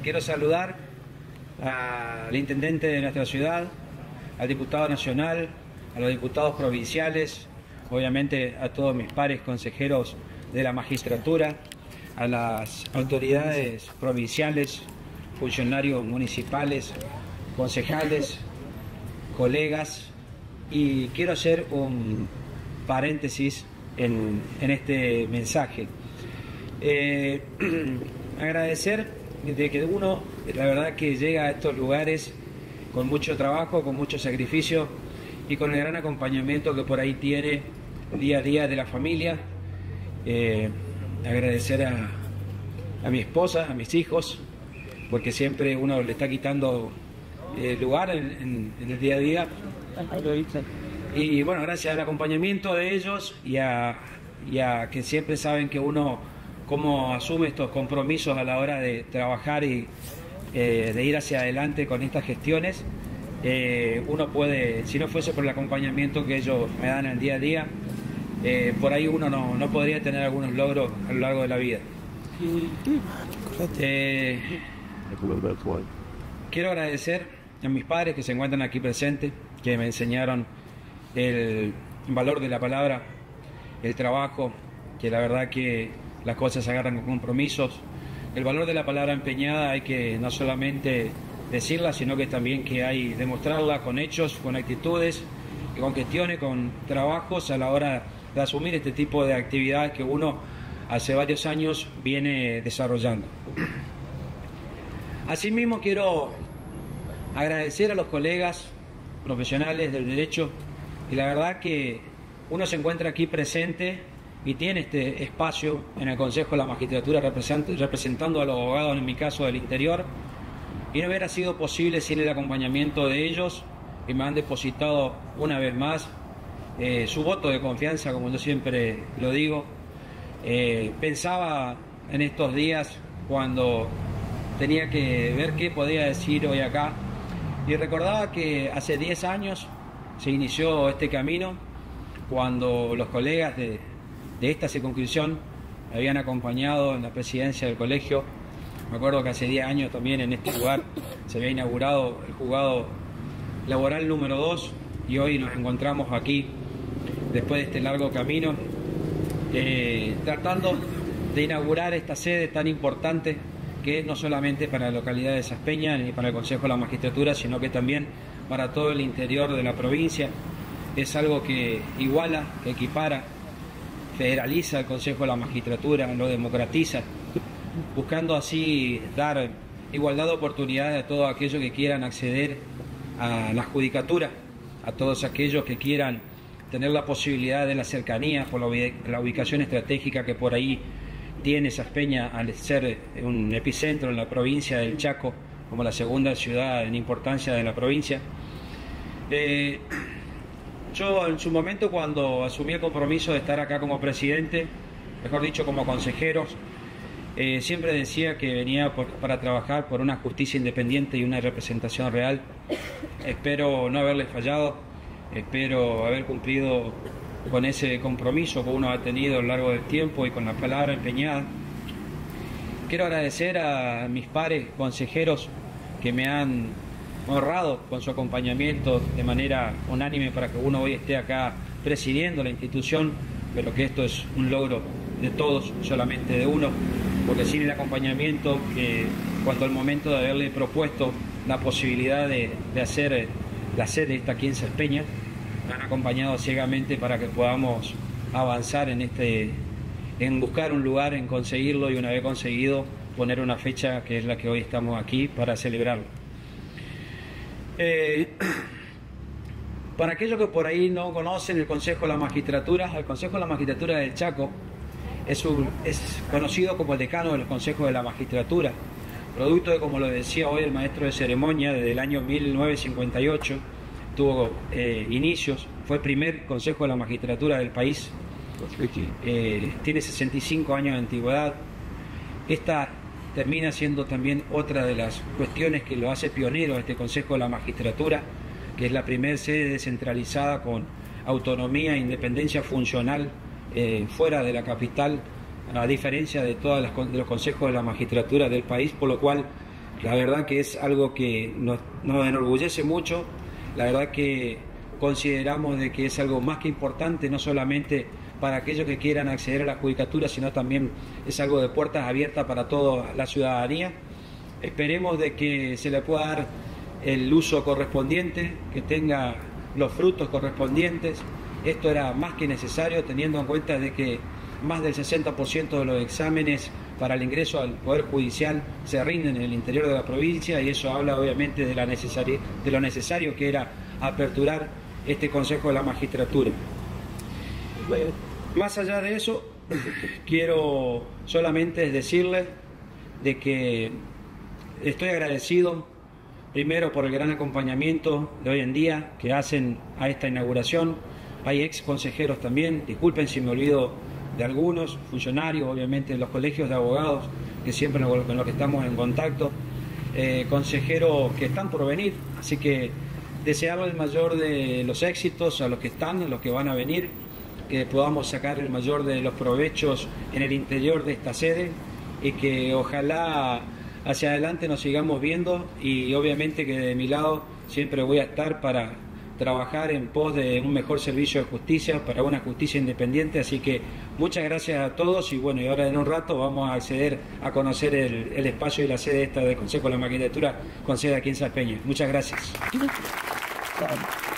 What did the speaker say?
quiero saludar al intendente de nuestra ciudad, al diputado nacional, a los diputados provinciales, obviamente a todos mis pares consejeros de la magistratura, a las autoridades provinciales, funcionarios municipales, concejales, colegas, y quiero hacer un paréntesis en este mensaje. Agradecer de que uno, la verdad, que llega a estos lugares con mucho trabajo, con mucho sacrificio y con el gran acompañamiento que por ahí tiene día a día de la familia. Agradecer a mi esposa, a mis hijos, porque siempre uno le está quitando lugar en el día a día. Y bueno, gracias al acompañamiento de ellos y a que siempre saben que uno cómo asume estos compromisos a la hora de trabajar y de ir hacia adelante con estas gestiones. Uno puede, si no fuese por el acompañamiento que ellos me dan en el día a día, por ahí uno no podría tener algunos logros a lo largo de la vida. Quiero agradecer a mis padres que se encuentran aquí presentes, que me enseñaron el valor de la palabra, el trabajo, que la verdad que las cosas se agarran con compromisos. El valor de la palabra empeñada hay que no solamente decirla, sino que también que hay demostrarla con hechos, con actitudes, con gestiones, con trabajos a la hora de asumir este tipo de actividades que uno hace varios años viene desarrollando. Asimismo, quiero agradecer a los colegas profesionales del derecho, y la verdad que uno se encuentra aquí presente y tiene este espacio en el Consejo de la Magistratura representando a los abogados, en mi caso del interior, y no hubiera sido posible sin el acompañamiento de ellos, que me han depositado una vez más su voto de confianza, como yo siempre lo digo. Pensaba en estos días cuando tenía que ver qué podía decir hoy acá, y recordaba que hace 10 años se inició este camino, cuando los colegas de esta circunscripción me habían acompañado en la presidencia del colegio. Me acuerdo que hace 10 años también en este lugar se había inaugurado el juzgado laboral número 2, y hoy nos encontramos aquí después de este largo camino tratando de inaugurar esta sede tan importante, que es no solamente para la localidad de Saspeña ni para el Consejo de la Magistratura, sino que también para todo el interior de la provincia. Es algo que iguala, que equipara, federaliza el Consejo de la Magistratura, lo democratiza, buscando así dar igualdad de oportunidades a todos aquellos que quieran acceder a la judicatura, a todos aquellos que quieran tener la posibilidad de la cercanía por la ubicación estratégica que por ahí tiene Saspeña, al ser un epicentro en la provincia del Chaco, como la segunda ciudad en importancia de la provincia. Yo en su momento, cuando asumí el compromiso de estar acá como presidente, mejor dicho como consejeros, siempre decía que venía para trabajar por una justicia independiente y una representación real. Espero no haberles fallado, espero haber cumplido con ese compromiso que uno ha tenido a lo largo del tiempo y con la palabra empeñada. Quiero agradecer a mis pares consejeros que me han honrado con su acompañamiento de manera unánime para que uno hoy esté acá presidiendo la institución, pero que esto es un logro de todos, solamente de uno, porque sin el acompañamiento, cuando al momento de haberle propuesto la posibilidad de hacer la sede esta aquí en Saspeña, me han acompañado ciegamente para que podamos avanzar en buscar un lugar, en conseguirlo, y una vez conseguido, poner una fecha que es la que hoy estamos aquí para celebrarlo. Para aquellos que por ahí no conocen el Consejo de la Magistratura, el Consejo de la Magistratura del Chaco es conocido como el decano de los consejos de la magistratura, producto de, como lo decía hoy el maestro de ceremonia, desde el año 1958 tuvo inicios, fue el primer consejo de la magistratura del país, tiene 65 años de antigüedad. Esta termina siendo también otra de las cuestiones que lo hace pionero a este Consejo de la Magistratura, que es la primera sede descentralizada con autonomía e independencia funcional fuera de la capital, a diferencia de todos los consejos de la magistratura del país, por lo cual La verdad que es algo que nos enorgullece mucho. La verdad que consideramos de que es algo más que importante, no solamente para aquellos que quieran acceder a la judicatura, sino también es algo de puertas abiertas para toda la ciudadanía. Esperemos de que se le pueda dar el uso correspondiente, que tenga los frutos correspondientes. Esto era más que necesario, teniendo en cuenta de que más del 60% de los exámenes para el ingreso al Poder Judicial se rinden en el interior de la provincia, y eso habla obviamente de lo necesario que era aperturar este Consejo de la Magistratura. Más allá de eso, quiero solamente decirles de que estoy agradecido primero por el gran acompañamiento de hoy en día que hacen a esta inauguración. Hay ex consejeros también, disculpen si me olvido de algunos, funcionarios obviamente de los colegios de abogados, que siempre con los que estamos en contacto, consejeros que están por venir, así que desearles el mayor de los éxitos a los que están, a los que van a venir, que podamos sacar el mayor de los provechos en el interior de esta sede, y que ojalá hacia adelante nos sigamos viendo, y obviamente que de mi lado siempre voy a estar para trabajar en pos de un mejor servicio de justicia, para una justicia independiente. Así que muchas gracias a todos, y bueno, y ahora en un rato vamos a acceder a conocer el espacio y la sede esta del Consejo de la Magistratura, con sede aquí en Salpeña. Muchas gracias.